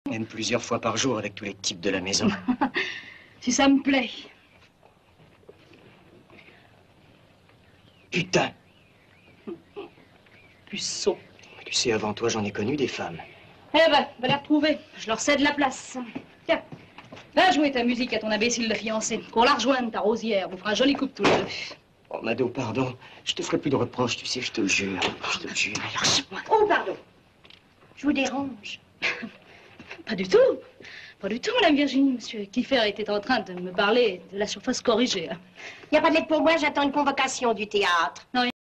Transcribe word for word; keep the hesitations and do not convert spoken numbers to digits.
Même plusieurs fois par jour avec tous les types de la maison. Si ça me plaît. Putain! Puceau. Tu sais, avant toi, j'en ai connu des femmes. Eh ben, va les retrouver. Je leur cède la place. Tiens, va jouer ta musique à ton imbécile de fiancé. Qu'on la rejoigne, ta rosière. Vous fera un joli couple tous les deux. Oh, Mado, pardon. Je te ferai plus de reproches, tu sais, je te le jure. Je te le jure. Lâche-moi. Oh, pardon. Je vous dérange. Pas du tout. Pas du tout, madame Virginie. Monsieur Clifford était en train de me parler de la surface corrigée. Il n'y a pas de lettre pour moi, j'attends une convocation du théâtre. Non,